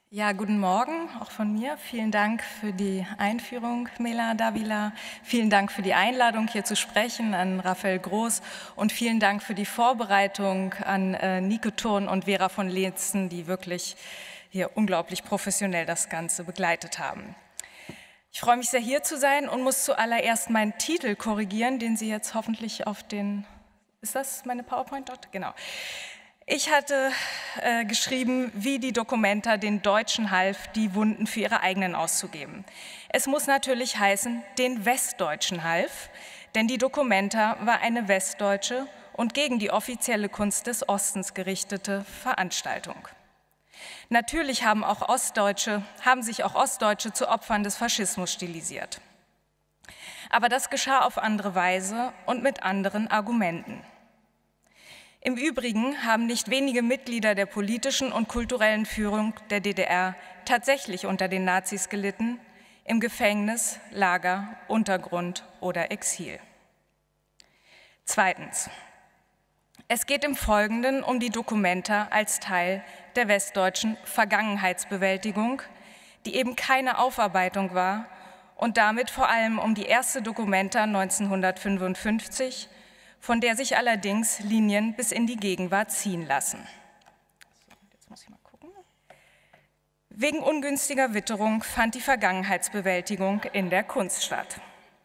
Ja, guten Morgen, auch von mir. Vielen Dank für die Einführung, Mela Davila. Vielen Dank für die Einladung, hier zu sprechen, an Raphael Groß. Und vielen Dank für die Vorbereitung an Nike Thurn und Vera von Leetzen, die wirklich hier unglaublich professionell das Ganze begleitet haben. Ich freue mich sehr, hier zu sein und muss zuallererst meinen Titel korrigieren, den Sie jetzt hoffentlich auf den... Ist das meine PowerPoint dort? Genau. Ich hatte geschrieben, wie die Documenta den Deutschen half, die Wunden für ihre eigenen auszugeben. Es muss natürlich heißen, den Westdeutschen half, denn die Documenta war eine westdeutsche und gegen die offizielle Kunst des Ostens gerichtete Veranstaltung. Natürlich haben sich auch Ostdeutsche zu Opfern des Faschismus stilisiert. Aber das geschah auf andere Weise und mit anderen Argumenten. Im Übrigen haben nicht wenige Mitglieder der politischen und kulturellen Führung der DDR tatsächlich unter den Nazis gelitten, im Gefängnis, Lager, Untergrund oder Exil. Zweitens. Es geht im Folgenden um die Documenta als Teil der westdeutschen Vergangenheitsbewältigung, die eben keine Aufarbeitung war und damit vor allem um die erste Documenta 1955, von der sich allerdings Linien bis in die Gegenwart ziehen lassen. Jetzt muss ich mal gucken. Wegen ungünstiger Witterung fand die Vergangenheitsbewältigung in der Kunst statt.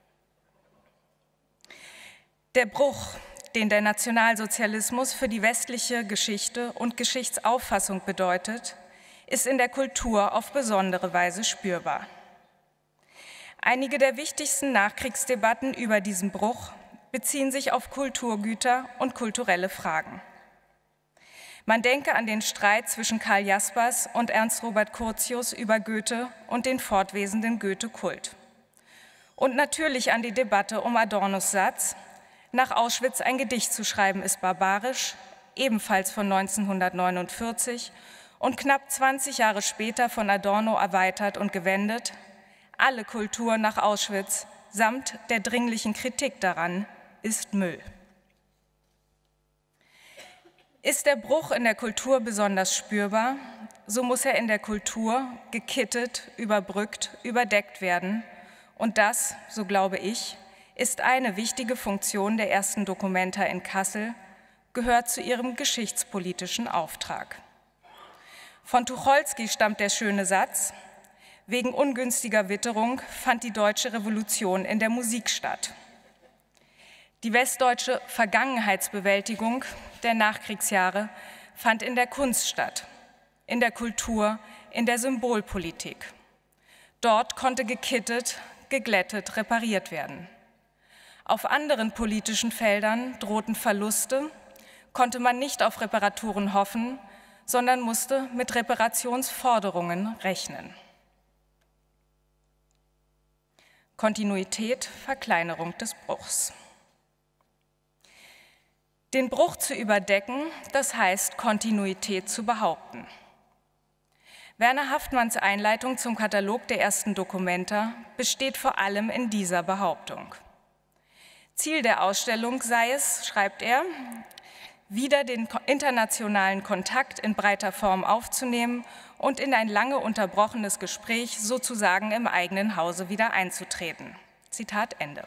Der Bruch, den der Nationalsozialismus für die westliche Geschichte und Geschichtsauffassung bedeutet, ist in der Kultur auf besondere Weise spürbar. Einige der wichtigsten Nachkriegsdebatten über diesen Bruch beziehen sich auf Kulturgüter und kulturelle Fragen. Man denke an den Streit zwischen Karl Jaspers und Ernst Robert Curtius über Goethe und den fortwährenden Goethe-Kult. Und natürlich an die Debatte um Adornos Satz, nach Auschwitz ein Gedicht zu schreiben ist barbarisch, ebenfalls von 1949 und knapp 20 Jahre später von Adorno erweitert und gewendet, alle Kultur nach Auschwitz samt der dringlichen Kritik daran ist Müll. Ist der Bruch in der Kultur besonders spürbar, so muss er in der Kultur gekittet, überbrückt, überdeckt werden. Und das, so glaube ich, ist eine wichtige Funktion der ersten Documenta in Kassel, gehört zu ihrem geschichtspolitischen Auftrag. Von Tucholsky stammt der schöne Satz: Wegen ungünstiger Witterung fand die deutsche Revolution in der Musik statt. Die westdeutsche Vergangenheitsbewältigung der Nachkriegsjahre fand in der Kunst statt, in der Kultur, in der Symbolpolitik. Dort konnte gekittet, geglättet, repariert werden. Auf anderen politischen Feldern drohten Verluste, konnte man nicht auf Reparaturen hoffen, sondern musste mit Reparationsforderungen rechnen. Kontinuität, Verkleinerung des Bruchs. Den Bruch zu überdecken, das heißt, Kontinuität zu behaupten. Werner Haftmanns Einleitung zum Katalog der ersten Documenta besteht vor allem in dieser Behauptung. Ziel der Ausstellung sei es, schreibt er, wieder den internationalen Kontakt in breiter Form aufzunehmen und in ein lange unterbrochenes Gespräch sozusagen im eigenen Hause wieder einzutreten. Zitat Ende.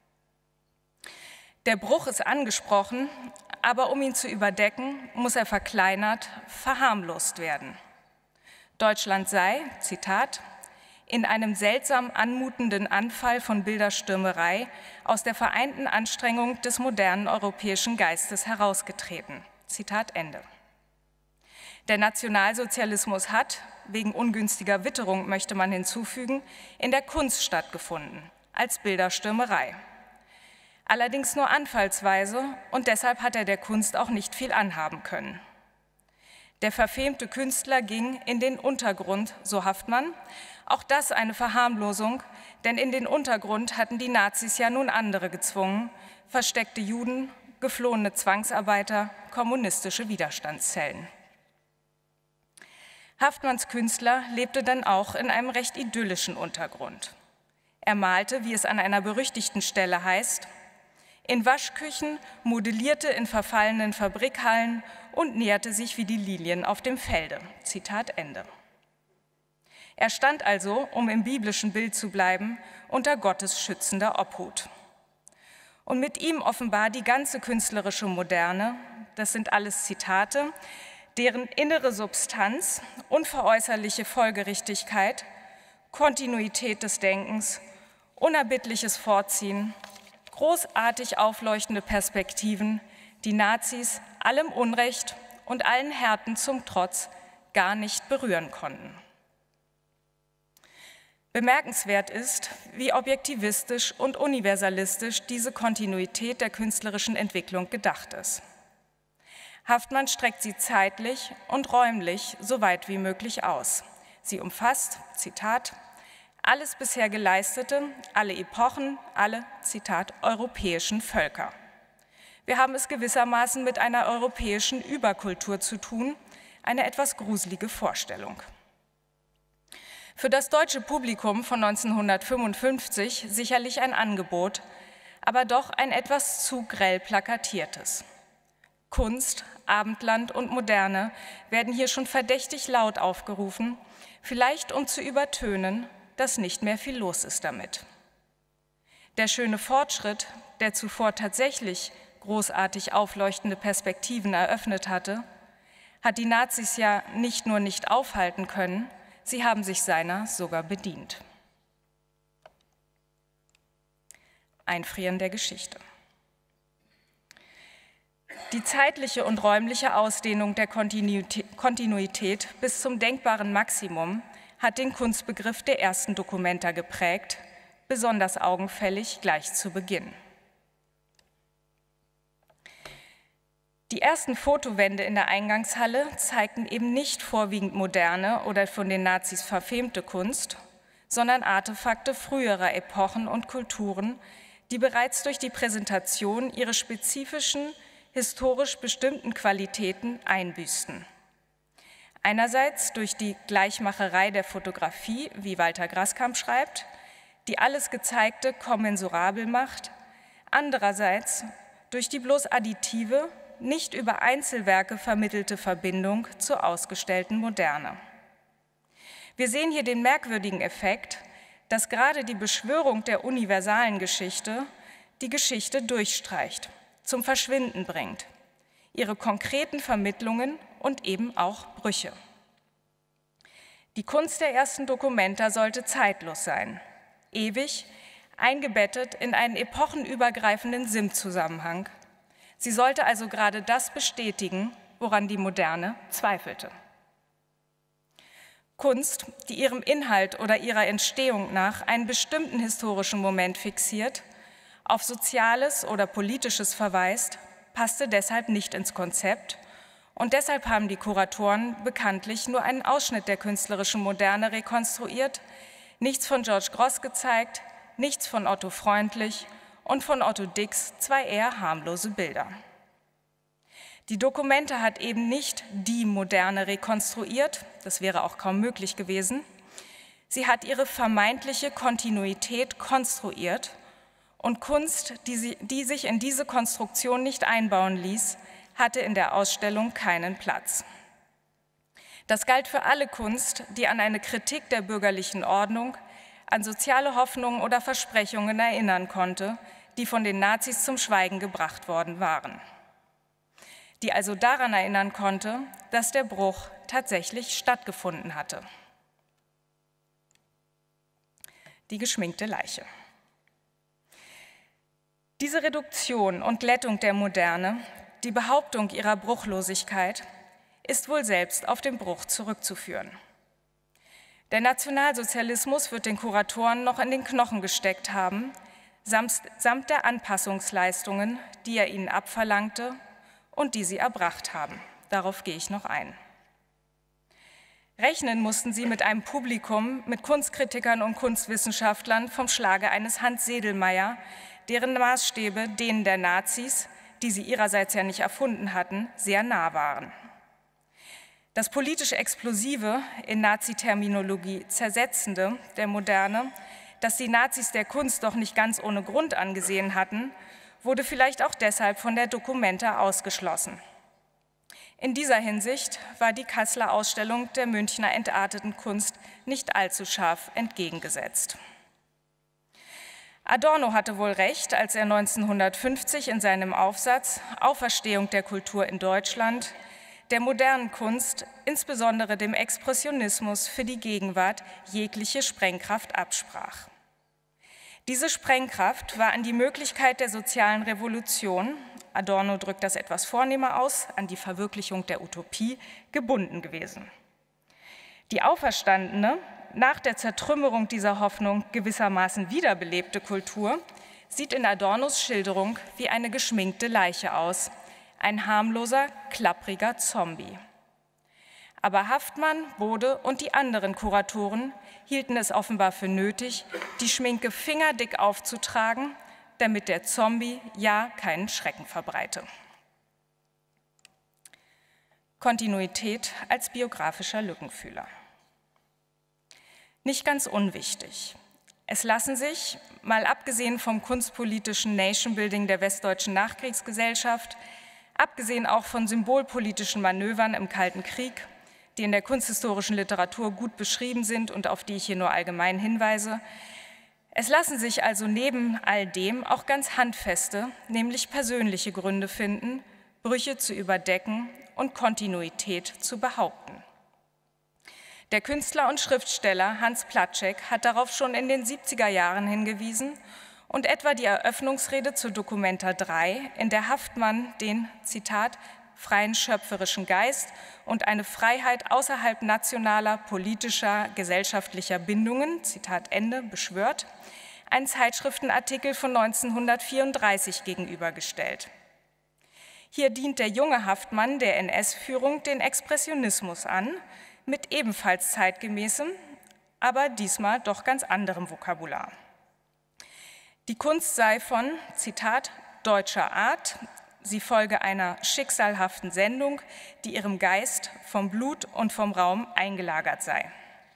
Der Bruch ist angesprochen, aber um ihn zu überdecken, muss er verkleinert, verharmlost werden. Deutschland sei, Zitat, in einem seltsam anmutenden Anfall von Bilderstürmerei aus der vereinten Anstrengung des modernen europäischen Geistes herausgetreten. Zitat Ende. Der Nationalsozialismus hat, wegen ungünstiger Witterung möchte man hinzufügen, in der Kunst stattgefunden, als Bilderstürmerei. Allerdings nur anfallsweise und deshalb hat er der Kunst auch nicht viel anhaben können. Der verfemte Künstler ging in den Untergrund, so Haftmann. Auch das eine Verharmlosung, denn in den Untergrund hatten die Nazis ja nun andere gezwungen, versteckte Juden, geflohene Zwangsarbeiter, kommunistische Widerstandszellen. Haftmanns Künstler lebte dann auch in einem recht idyllischen Untergrund. Er malte, wie es an einer berüchtigten Stelle heißt, in Waschküchen, modellierte in verfallenen Fabrikhallen und näherte sich wie die Lilien auf dem Felde. Zitat Ende. Er stand also, um im biblischen Bild zu bleiben, unter Gottes schützender Obhut. Und mit ihm offenbar die ganze künstlerische Moderne, das sind alles Zitate, deren innere Substanz, unveräußerliche Folgerichtigkeit, Kontinuität des Denkens, unerbittliches Vorziehen, großartig aufleuchtende Perspektiven, die Nazis allem Unrecht und allen Härten zum Trotz gar nicht berühren konnten. Bemerkenswert ist, wie objektivistisch und universalistisch diese Kontinuität der künstlerischen Entwicklung gedacht ist. Haftmann streckt sie zeitlich und räumlich so weit wie möglich aus. Sie umfasst, Zitat, alles bisher Geleistete, alle Epochen, alle, Zitat, europäischen Völker. Wir haben es gewissermaßen mit einer europäischen Überkultur zu tun, eine etwas gruselige Vorstellung. Für das deutsche Publikum von 1955 sicherlich ein Angebot, aber doch ein etwas zu grell plakatiertes. Kunst, Abendland und Moderne werden hier schon verdächtig laut aufgerufen, vielleicht um zu übertönen, dass nicht mehr viel los ist damit. Der schöne Fortschritt, der zuvor tatsächlich großartig aufleuchtende Perspektiven eröffnet hatte, hat die Nazis ja nicht nur nicht aufhalten können, sie haben sich seiner sogar bedient. Einfrieren der Geschichte. Die zeitliche und räumliche Ausdehnung der Kontinuität bis zum denkbaren Maximum hat den Kunstbegriff der ersten Documenta geprägt, besonders augenfällig gleich zu Beginn. Die ersten Fotowände in der Eingangshalle zeigten eben nicht vorwiegend moderne oder von den Nazis verfemte Kunst, sondern Artefakte früherer Epochen und Kulturen, die bereits durch die Präsentation ihre spezifischen, historisch bestimmten Qualitäten einbüßten. Einerseits durch die Gleichmacherei der Fotografie, wie Walter Graskamp schreibt, die alles Gezeigte kommensurabel macht, andererseits durch die bloß additive, nicht über Einzelwerke vermittelte Verbindung zur ausgestellten Moderne. Wir sehen hier den merkwürdigen Effekt, dass gerade die Beschwörung der universalen Geschichte die Geschichte durchstreicht, zum Verschwinden bringt, ihre konkreten Vermittlungen und eben auch Brüche. Die Kunst der ersten Documenta sollte zeitlos sein, ewig, eingebettet in einen epochenübergreifenden Sinnzusammenhang. Sie sollte also gerade das bestätigen, woran die Moderne zweifelte. Kunst, die ihrem Inhalt oder ihrer Entstehung nach einen bestimmten historischen Moment fixiert, auf Soziales oder Politisches verweist, passte deshalb nicht ins Konzept und deshalb haben die Kuratoren bekanntlich nur einen Ausschnitt der künstlerischen Moderne rekonstruiert, nichts von George Grosz gezeigt, nichts von Otto Freundlich und von Otto Dix zwei eher harmlose Bilder. Die Documenta hat eben nicht die Moderne rekonstruiert, das wäre auch kaum möglich gewesen. Sie hat ihre vermeintliche Kontinuität konstruiert und Kunst, die sich in diese Konstruktion nicht einbauen ließ, hatte in der Ausstellung keinen Platz. Das galt für alle Kunst, die an eine Kritik der bürgerlichen Ordnung, an soziale Hoffnungen oder Versprechungen erinnern konnte, die von den Nazis zum Schweigen gebracht worden waren. Die also daran erinnern konnte, dass der Bruch tatsächlich stattgefunden hatte. Die geschminkte Leiche. Diese Reduktion und Glättung der Moderne, die Behauptung ihrer Bruchlosigkeit, ist wohl selbst auf den Bruch zurückzuführen. Der Nationalsozialismus wird den Kuratoren noch in den Knochen gesteckt haben, samt der Anpassungsleistungen, die er ihnen abverlangte und die sie erbracht haben. Darauf gehe ich noch ein. Rechnen mussten sie mit einem Publikum, mit Kunstkritikern und Kunstwissenschaftlern vom Schlage eines Hans Sedlmayr, deren Maßstäbe denen der Nazis, die sie ihrerseits ja nicht erfunden hatten, sehr nah waren. Das politisch Explosive, in Nazi-Terminologie Zersetzende der Moderne, das die Nazis der Kunst doch nicht ganz ohne Grund angesehen hatten, wurde vielleicht auch deshalb von der Documenta ausgeschlossen. In dieser Hinsicht war die Kasseler Ausstellung der Münchner entarteten Kunst nicht allzu scharf entgegengesetzt. Adorno hatte wohl recht, als er 1950 in seinem Aufsatz Auferstehung der Kultur in Deutschland der modernen Kunst, insbesondere dem Expressionismus, für die Gegenwart jegliche Sprengkraft absprach. Diese Sprengkraft war an die Möglichkeit der sozialen Revolution, Adorno drückt das etwas vornehmer aus, an die Verwirklichung der Utopie, gebunden gewesen. Die auferstandene, nach der Zertrümmerung dieser Hoffnung gewissermaßen wiederbelebte Kultur sieht in Adornos Schilderung wie eine geschminkte Leiche aus, ein harmloser, klappriger Zombie. Aber Haftmann, Bode und die anderen Kuratoren hielten es offenbar für nötig, die Schminke fingerdick aufzutragen, damit der Zombie ja keinen Schrecken verbreite. Kontinuität als biografischer Lückenfüller. Nicht ganz unwichtig. Es lassen sich, mal abgesehen vom kunstpolitischen Nation-Building der westdeutschen Nachkriegsgesellschaft, abgesehen auch von symbolpolitischen Manövern im Kalten Krieg, die in der kunsthistorischen Literatur gut beschrieben sind und auf die ich hier nur allgemein hinweise, es lassen sich also neben all dem auch ganz handfeste, nämlich persönliche Gründe finden, Brüche zu überdecken und Kontinuität zu behaupten. Der Künstler und Schriftsteller Hans Platschek hat darauf schon in den 70er Jahren hingewiesen und etwa die Eröffnungsrede zur Documenta 3, in der Haftmann den, Zitat, freien schöpferischen Geist und eine Freiheit außerhalb nationaler, politischer, gesellschaftlicher Bindungen, Zitat Ende, beschwört, einen Zeitschriftenartikel von 1934 gegenübergestellt. Hier dient der junge Haftmann der NS-Führung den Expressionismus an, mit ebenfalls zeitgemäßem, aber diesmal doch ganz anderem Vokabular. Die Kunst sei von, Zitat, deutscher Art, sie folge einer schicksalhaften Sendung, die ihrem Geist vom Blut und vom Raum eingelagert sei.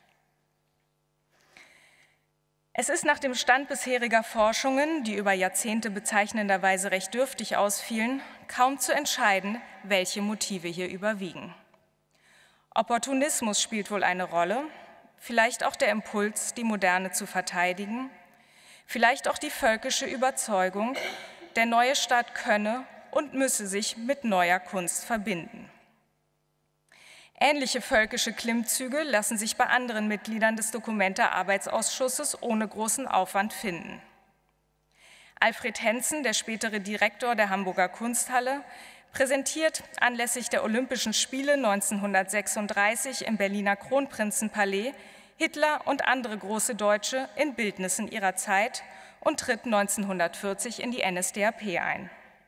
Es ist nach dem Stand bisheriger Forschungen, die über Jahrzehnte bezeichnenderweise recht dürftig ausfielen, kaum zu entscheiden, welche Motive hier überwiegen. Opportunismus spielt wohl eine Rolle, vielleicht auch der Impuls, die Moderne zu verteidigen, vielleicht auch die völkische Überzeugung, der neue Staat könne und müsse sich mit neuer Kunst verbinden. Ähnliche völkische Klimmzüge lassen sich bei anderen Mitgliedern des Documenta-Arbeitsausschusses ohne großen Aufwand finden. Alfred Henzen, der spätere Direktor der Hamburger Kunsthalle, präsentiert anlässlich der Olympischen Spiele 1936 im Berliner Kronprinzenpalais Hitler und andere große Deutsche in Bildnissen ihrer Zeit und tritt 1940 in die NSDAP ein.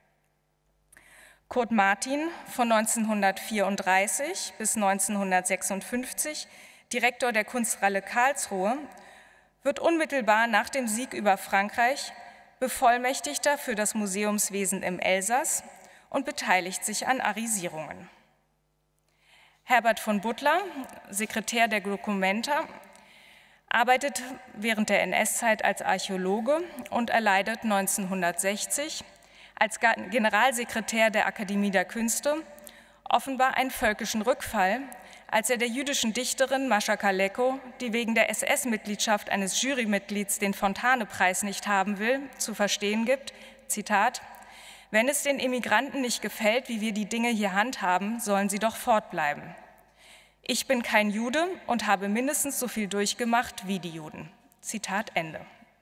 Kurt Martin, von 1934 bis 1956 Direktor der Kunsthalle Karlsruhe, wird unmittelbar nach dem Sieg über Frankreich Bevollmächtigter für das Museumswesen im Elsass und beteiligt sich an Arisierungen. Herbert von Butler, Sekretär der Documenta, arbeitet während der NS-Zeit als Archäologe und erleidet 1960 als Generalsekretär der Akademie der Künste offenbar einen völkischen Rückfall, als er der jüdischen Dichterin Mascha Kaleko, die wegen der SS-Mitgliedschaft eines Jurymitglieds den Fontane-Preis nicht haben will, zu verstehen gibt, Zitat, wenn es den Immigranten nicht gefällt, wie wir die Dinge hier handhaben, sollen sie doch fortbleiben. Ich bin kein Jude und habe mindestens so viel durchgemacht wie die Juden. Zitat Ende.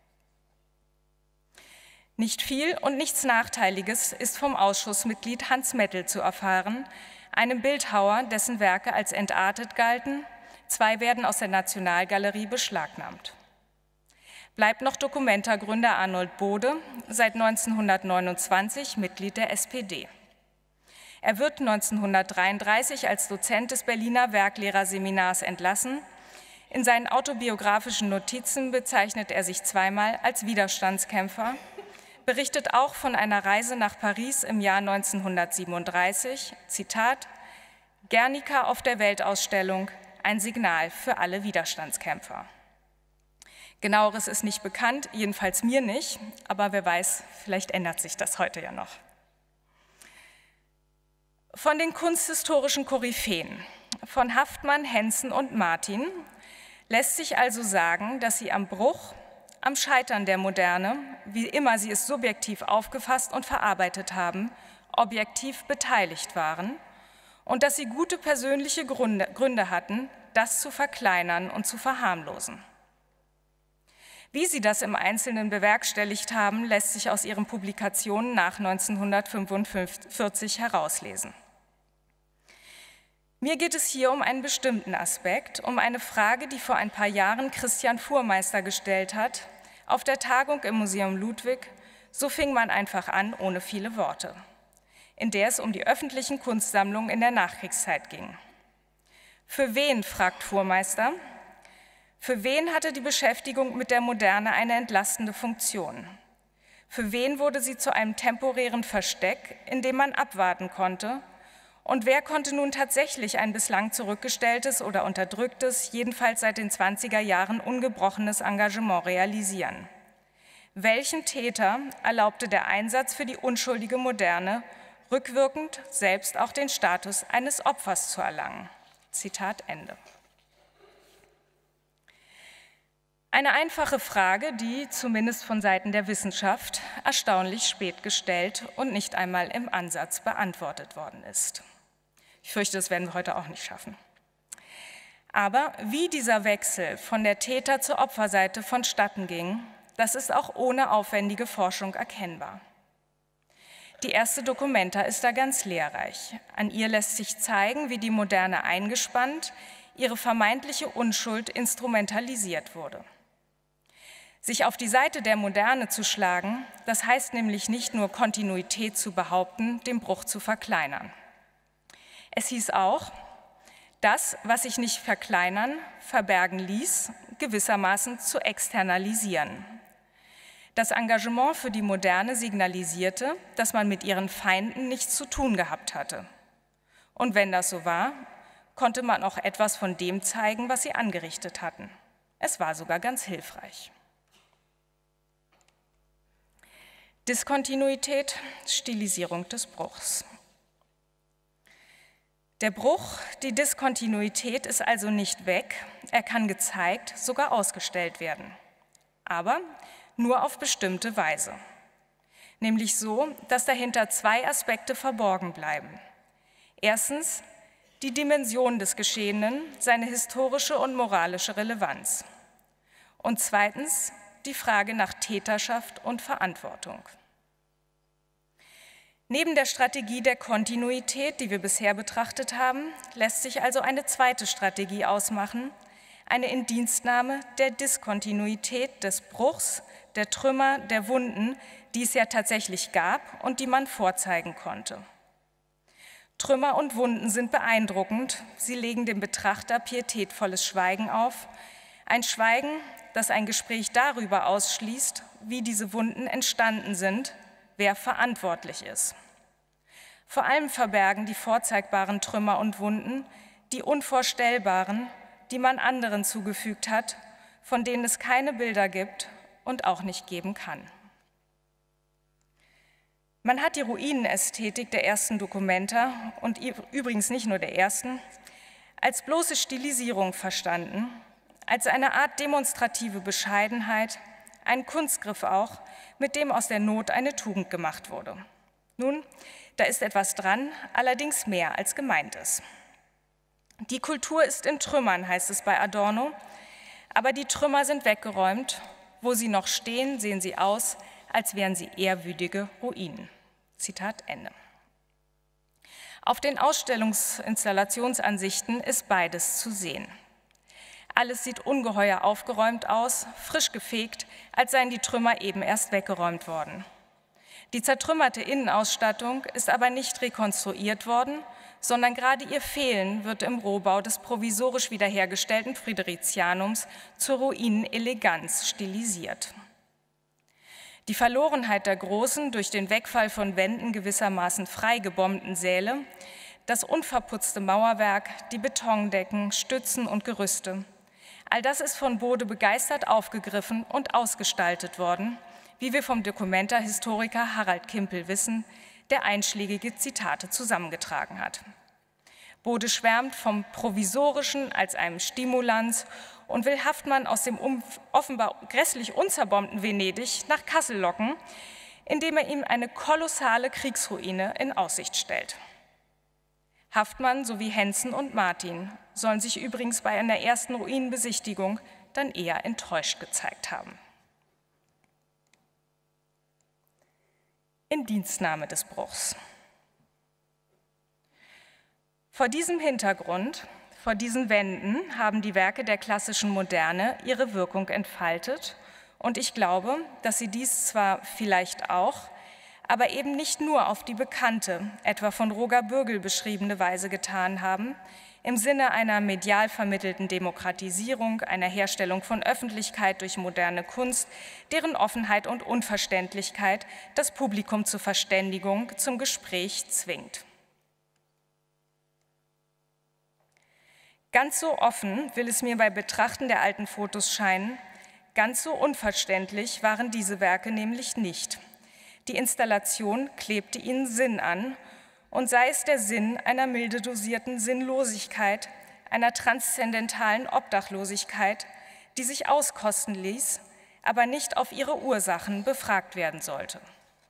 Nicht viel und nichts Nachteiliges ist vom Ausschussmitglied Hans Mettel zu erfahren, einem Bildhauer, dessen Werke als entartet galten. 2 werden aus der Nationalgalerie beschlagnahmt. Bleibt noch Documenta-Gründer Arnold Bode, seit 1929 Mitglied der SPD. Er wird 1933 als Dozent des Berliner Werklehrerseminars entlassen. In seinen autobiografischen Notizen bezeichnet er sich zweimal als Widerstandskämpfer, berichtet auch von einer Reise nach Paris im Jahr 1937, Zitat, Guernica auf der Weltausstellung, ein Signal für alle Widerstandskämpfer. Genaueres ist nicht bekannt, jedenfalls mir nicht, aber wer weiß, vielleicht ändert sich das heute ja noch. Von den kunsthistorischen Koryphäen, von Haftmann, Hensen und Martin, lässt sich also sagen, dass sie am Bruch, am Scheitern der Moderne, wie immer sie es subjektiv aufgefasst und verarbeitet haben, objektiv beteiligt waren und dass sie gute persönliche Gründe hatten, das zu verkleinern und zu verharmlosen. Wie sie das im Einzelnen bewerkstelligt haben, lässt sich aus ihren Publikationen nach 1945 herauslesen. Mir geht es hier um einen bestimmten Aspekt, um eine Frage, die vor ein paar Jahren Christian Fuhrmeister gestellt hat, auf der Tagung im Museum Ludwig, so fing man einfach an, ohne viele Worte, in der es um die öffentlichen Kunstsammlungen in der Nachkriegszeit ging. Für wen, fragt Fuhrmeister, für wen hatte die Beschäftigung mit der Moderne eine entlastende Funktion? Für wen wurde sie zu einem temporären Versteck, in dem man abwarten konnte? Und wer konnte nun tatsächlich ein bislang zurückgestelltes oder unterdrücktes, jedenfalls seit den 20er Jahren ungebrochenes Engagement realisieren? Welchen Täter erlaubte der Einsatz für die unschuldige Moderne, rückwirkend selbst auch den Status eines Opfers zu erlangen? Zitat Ende. Eine einfache Frage, die zumindest von Seiten der Wissenschaft erstaunlich spät gestellt und nicht einmal im Ansatz beantwortet worden ist. Ich fürchte, das werden wir heute auch nicht schaffen. Aber wie dieser Wechsel von der Täter- zur Opferseite vonstatten ging, das ist auch ohne aufwendige Forschung erkennbar. Die erste Documenta ist da ganz lehrreich. An ihr lässt sich zeigen, wie die Moderne eingespannt, ihre vermeintliche Unschuld instrumentalisiert wurde. Sich auf die Seite der Moderne zu schlagen, das heißt nämlich nicht nur Kontinuität zu behaupten, den Bruch zu verkleinern. Es hieß auch, das, was sich nicht verkleinern, verbergen ließ, gewissermaßen zu externalisieren. Das Engagement für die Moderne signalisierte, dass man mit ihren Feinden nichts zu tun gehabt hatte. Und wenn das so war, konnte man auch etwas von dem zeigen, was sie angerichtet hatten. Es war sogar ganz hilfreich. Diskontinuität, Stilisierung des Bruchs. Der Bruch, die Diskontinuität ist also nicht weg, er kann gezeigt, sogar ausgestellt werden, aber nur auf bestimmte Weise. Nämlich so, dass dahinter zwei Aspekte verborgen bleiben. Erstens die Dimension des Geschehenen, seine historische und moralische Relevanz. Und zweitens die Frage nach Täterschaft und Verantwortung. Neben der Strategie der Kontinuität, die wir bisher betrachtet haben, lässt sich also eine zweite Strategie ausmachen, eine Indienstnahme der Diskontinuität des Bruchs, der Trümmer, der Wunden, die es ja tatsächlich gab und die man vorzeigen konnte. Trümmer und Wunden sind beeindruckend, sie legen dem Betrachter pietätvolles Schweigen auf, ein Schweigen, das ein Gespräch darüber ausschließt, wie diese Wunden entstanden sind, wer verantwortlich ist. Vor allem verbergen die vorzeigbaren Trümmer und Wunden die unvorstellbaren, die man anderen zugefügt hat, von denen es keine Bilder gibt und auch nicht geben kann. Man hat die Ruinenästhetik der ersten Documenta und übrigens nicht nur der ersten, als bloße Stilisierung verstanden, als eine Art demonstrative Bescheidenheit, ein Kunstgriff auch, mit dem aus der Not eine Tugend gemacht wurde. Nun, da ist etwas dran, allerdings mehr als gemeint ist. Die Kultur ist in Trümmern, heißt es bei Adorno, aber die Trümmer sind weggeräumt. Wo sie noch stehen, sehen sie aus, als wären sie ehrwürdige Ruinen. Zitat Ende. Auf den Ausstellungsinstallationsansichten ist beides zu sehen. Alles sieht ungeheuer aufgeräumt aus, frisch gefegt, als seien die Trümmer eben erst weggeräumt worden. Die zertrümmerte Innenausstattung ist aber nicht rekonstruiert worden, sondern gerade ihr Fehlen wird im Rohbau des provisorisch wiederhergestellten Fridericianums zur Ruineneleganz stilisiert. Die Verlorenheit der großen, durch den Wegfall von Wänden gewissermaßen frei gebombten Säle, das unverputzte Mauerwerk, die Betondecken, Stützen und Gerüste, all das ist von Bode begeistert aufgegriffen und ausgestaltet worden, wie wir vom Documenta-Historiker Harald Kimpel wissen, der einschlägige Zitate zusammengetragen hat. Bode schwärmt vom Provisorischen als einem Stimulanz und will Haftmann aus dem offenbar grässlich unzerbombten Venedig nach Kassel locken, indem er ihm eine kolossale Kriegsruine in Aussicht stellt. Haftmann sowie Henzen und Martin sollen sich übrigens bei einer ersten Ruinenbesichtigung dann eher enttäuscht gezeigt haben. Indienstnahme des Bruchs. Vor diesem Hintergrund, vor diesen Wänden haben die Werke der klassischen Moderne ihre Wirkung entfaltet und ich glaube, dass sie dies zwar vielleicht auch, aber eben nicht nur auf die bekannte, etwa von Roger Bürgel beschriebene Weise getan haben, im Sinne einer medial vermittelten Demokratisierung, einer Herstellung von Öffentlichkeit durch moderne Kunst, deren Offenheit und Unverständlichkeit das Publikum zur Verständigung, zum Gespräch zwingt. Ganz so offen will es mir bei Betrachten der alten Fotos scheinen, ganz so unverständlich waren diese Werke nämlich nicht. Die Installation klebte ihnen Sinn an, und sei es der Sinn einer milde dosierten Sinnlosigkeit, einer transzendentalen Obdachlosigkeit, die sich auskosten ließ, aber nicht auf ihre Ursachen befragt werden sollte.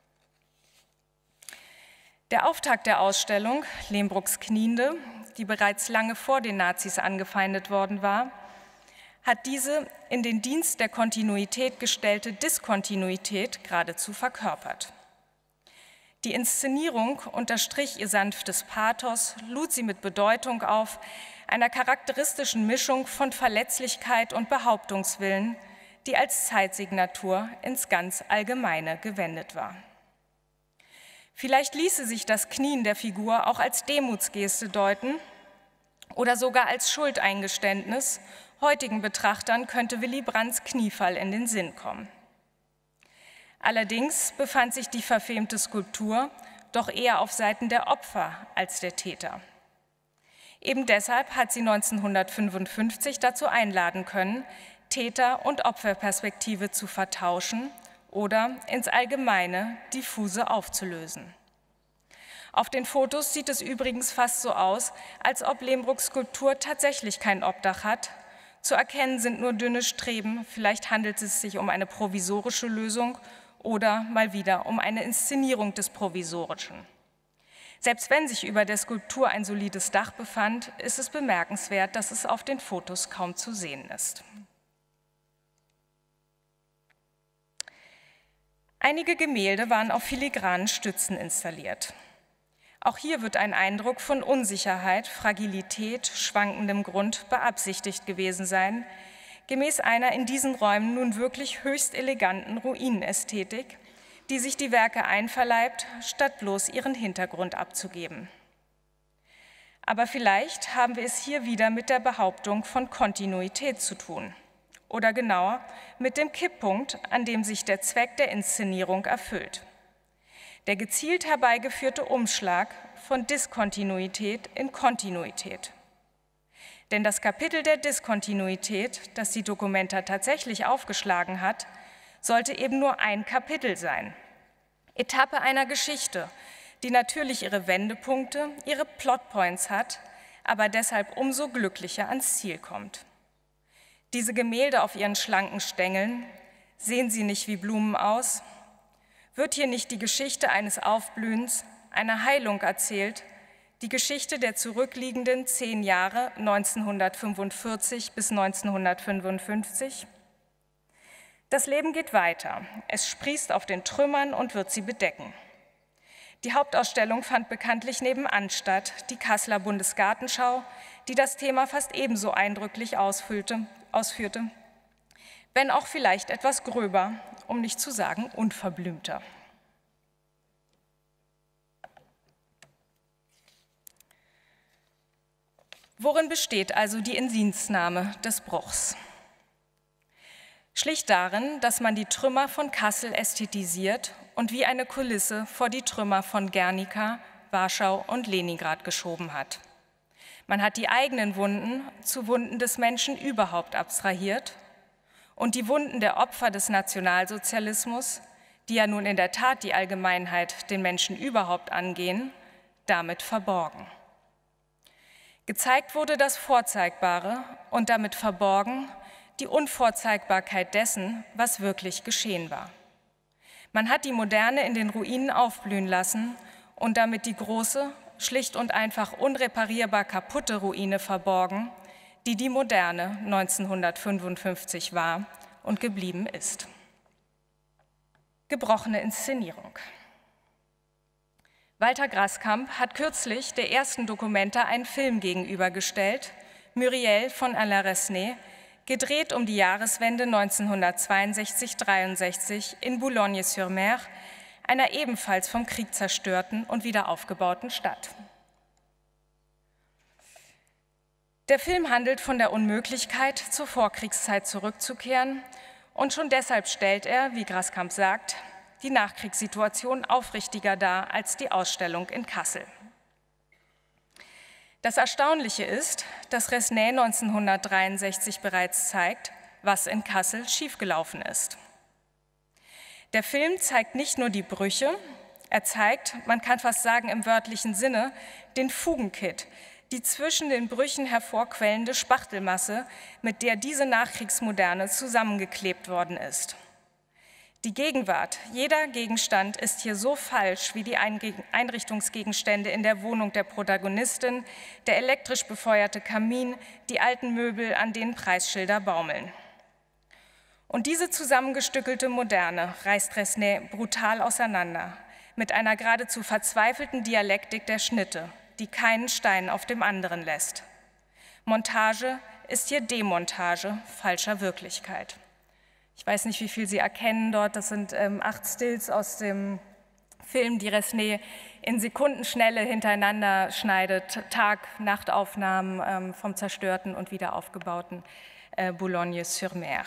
Der Auftakt der Ausstellung, Lehmbrucks Kniende, die bereits lange vor den Nazis angefeindet worden war, hat diese in den Dienst der Kontinuität gestellte Diskontinuität geradezu verkörpert. Die Inszenierung unterstrich ihr sanftes Pathos, lud sie mit Bedeutung auf, einer charakteristischen Mischung von Verletzlichkeit und Behauptungswillen, die als Zeitsignatur ins ganz Allgemeine gewendet war. Vielleicht ließe sich das Knien der Figur auch als Demutsgeste deuten oder sogar als Schuldeingeständnis. Heutigen Betrachtern könnte Willy Brandts Kniefall in den Sinn kommen. Allerdings befand sich die verfemte Skulptur doch eher auf Seiten der Opfer als der Täter. Eben deshalb hat sie 1955 dazu einladen können, Täter- und Opferperspektive zu vertauschen oder ins Allgemeine diffuse aufzulösen. Auf den Fotos sieht es übrigens fast so aus, als ob Lehmbrucks Skulptur tatsächlich kein Obdach hat. Zu erkennen sind nur dünne Streben, vielleicht handelt es sich um eine provisorische Lösung oder mal wieder um eine Inszenierung des Provisorischen. Selbst wenn sich über der Skulptur ein solides Dach befand, ist es bemerkenswert, dass es auf den Fotos kaum zu sehen ist. Einige Gemälde waren auf filigranen Stützen installiert. Auch hier wird ein Eindruck von Unsicherheit, Fragilität, schwankendem Grund beabsichtigt gewesen sein, gemäß einer in diesen Räumen nun wirklich höchst eleganten Ruinenästhetik, die sich die Werke einverleibt, statt bloß ihren Hintergrund abzugeben. Aber vielleicht haben wir es hier wieder mit der Behauptung von Kontinuität zu tun. Oder genauer, mit dem Kipppunkt, an dem sich der Zweck der Inszenierung erfüllt. Der gezielt herbeigeführte Umschlag von Diskontinuität in Kontinuität. Denn das Kapitel der Diskontinuität, das die Documenta tatsächlich aufgeschlagen hat, sollte eben nur ein Kapitel sein. Etappe einer Geschichte, die natürlich ihre Wendepunkte, ihre Plotpoints hat, aber deshalb umso glücklicher ans Ziel kommt. Diese Gemälde auf ihren schlanken Stängeln, sehen sie nicht wie Blumen aus? Wird hier nicht die Geschichte eines Aufblühens, einer Heilung erzählt, die Geschichte der zurückliegenden 10 Jahre 1945 bis 1955? Das Leben geht weiter. Es sprießt auf den Trümmern und wird sie bedecken. Die Hauptausstellung fand bekanntlich nebenan statt, die Kasseler Bundesgartenschau, die das Thema fast ebenso eindrücklich ausführte, wenn auch vielleicht etwas gröber, um nicht zu sagen unverblümter. Worin besteht also die Indienstnahme des Bruchs? Schlicht darin, dass man die Trümmer von Kassel ästhetisiert und wie eine Kulisse vor die Trümmer von Guernica, Warschau und Leningrad geschoben hat. Man hat die eigenen Wunden zu Wunden des Menschen überhaupt abstrahiert und die Wunden der Opfer des Nationalsozialismus, die ja nun in der Tat die Allgemeinheit, den Menschen überhaupt angehen, damit verborgen. Gezeigt wurde das Vorzeigbare und damit verborgen die Unvorzeigbarkeit dessen, was wirklich geschehen war. Man hat die Moderne in den Ruinen aufblühen lassen und damit die große, schlicht und einfach unreparierbar kaputte Ruine verborgen, die die Moderne 1955 war und geblieben ist. Gebrochene Inszenierung. Walter Graskamp hat kürzlich der ersten Documenta einen Film gegenübergestellt, Muriel von Alain Resnais, gedreht um die Jahreswende 1962-63 in Boulogne-sur-Mer, einer ebenfalls vom Krieg zerstörten und wieder aufgebauten Stadt. Der Film handelt von der Unmöglichkeit, zur Vorkriegszeit zurückzukehren, und schon deshalb stellt er, wie Graskamp sagt, die Nachkriegssituation aufrichtiger dar als die Ausstellung in Kassel. Das Erstaunliche ist, dass Resnais 1963 bereits zeigt, was in Kassel schiefgelaufen ist. Der Film zeigt nicht nur die Brüche, er zeigt, man kann fast sagen im wörtlichen Sinne, den Fugenkit, die zwischen den Brüchen hervorquellende Spachtelmasse, mit der diese Nachkriegsmoderne zusammengeklebt worden ist. Die Gegenwart, jeder Gegenstand ist hier so falsch wie die Einrichtungsgegenstände in der Wohnung der Protagonistin, der elektrisch befeuerte Kamin, die alten Möbel, an denen Preisschilder baumeln. Und diese zusammengestückelte Moderne reißt Resnais brutal auseinander, mit einer geradezu verzweifelten Dialektik der Schnitte, die keinen Stein auf dem anderen lässt. Montage ist hier Demontage falscher Wirklichkeit. Ich weiß nicht, wie viel Sie erkennen dort, das sind 8 Stills aus dem Film, die Resnais in Sekundenschnelle hintereinander schneidet, Tag-Nacht-Aufnahmen vom zerstörten und wieder aufgebauten Boulogne-sur-Mer.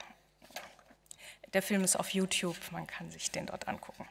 Der Film ist auf YouTube, man kann sich den dort angucken.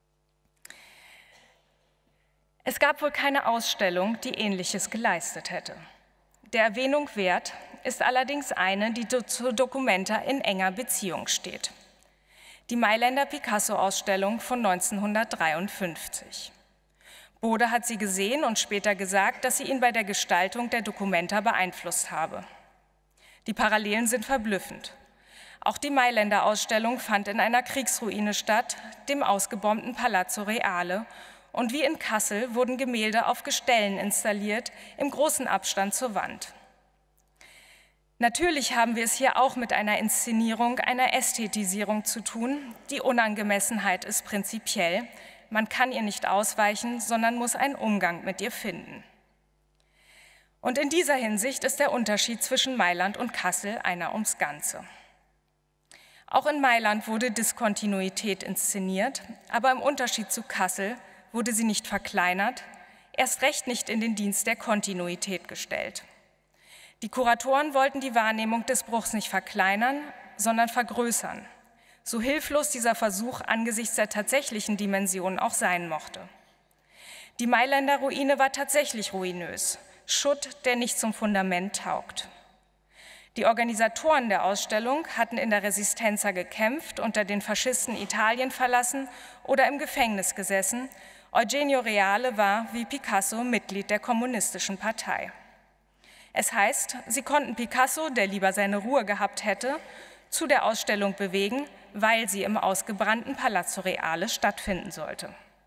Es gab wohl keine Ausstellung, die Ähnliches geleistet hätte. Der Erwähnung wert ist allerdings eine, die zur Documenta in enger Beziehung steht. Die Mailänder Picasso-Ausstellung von 1953. Bode hat sie gesehen und später gesagt, dass sie ihn bei der Gestaltung der Documenta beeinflusst habe. Die Parallelen sind verblüffend. Auch die Mailänder Ausstellung fand in einer Kriegsruine statt, dem ausgebombten Palazzo Reale, und wie in Kassel wurden Gemälde auf Gestellen installiert, im großen Abstand zur Wand. Natürlich haben wir es hier auch mit einer Inszenierung, einer Ästhetisierung zu tun. Die Unangemessenheit ist prinzipiell. Man kann ihr nicht ausweichen, sondern muss einen Umgang mit ihr finden. Und in dieser Hinsicht ist der Unterschied zwischen Mailand und Kassel einer ums Ganze. Auch in Mailand wurde Diskontinuität inszeniert, aber im Unterschied zu Kassel wurde sie nicht verkleinert, erst recht nicht in den Dienst der Kontinuität gestellt. Die Kuratoren wollten die Wahrnehmung des Bruchs nicht verkleinern, sondern vergrößern, so hilflos dieser Versuch angesichts der tatsächlichen Dimensionen auch sein mochte. Die Mailänder Ruine war tatsächlich ruinös, Schutt, der nicht zum Fundament taugt. Die Organisatoren der Ausstellung hatten in der Resistenza gekämpft, unter den Faschisten Italien verlassen oder im Gefängnis gesessen. Eugenio Reale war, wie Picasso, Mitglied der Kommunistischen Partei. Es heißt, sie konnten Picasso, der lieber seine Ruhe gehabt hätte, zu der Ausstellung bewegen, weil sie im ausgebrannten Palazzo Reale stattfinden sollte.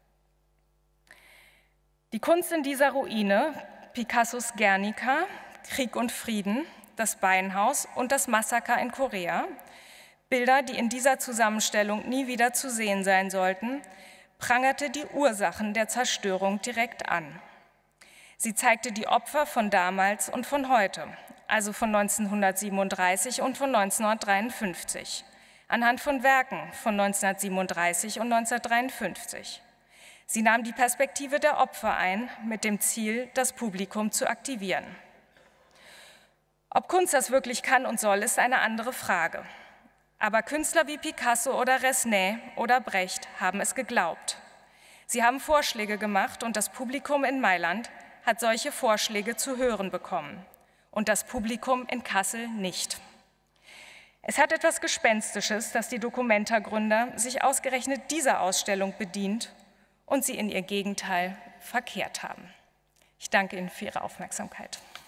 Die Kunst in dieser Ruine, Picassos Guernica, Krieg und Frieden, das Beinhaus und das Massaker in Korea, Bilder, die in dieser Zusammenstellung nie wieder zu sehen sein sollten, prangerte die Ursachen der Zerstörung direkt an. Sie zeigte die Opfer von damals und von heute, also von 1937 und von 1953, anhand von Werken von 1937 und 1953. Sie nahm die Perspektive der Opfer ein, mit dem Ziel, das Publikum zu aktivieren. Ob Kunst das wirklich kann und soll, ist eine andere Frage. Aber Künstler wie Picasso oder Resnais oder Brecht haben es geglaubt. Sie haben Vorschläge gemacht und das Publikum in Mailand hat solche Vorschläge zu hören bekommen und das Publikum in Kassel nicht. Es hat etwas Gespenstisches, dass die Documenta-Gründer sich ausgerechnet dieser Ausstellung bedient und sie in ihr Gegenteil verkehrt haben. Ich danke Ihnen für Ihre Aufmerksamkeit.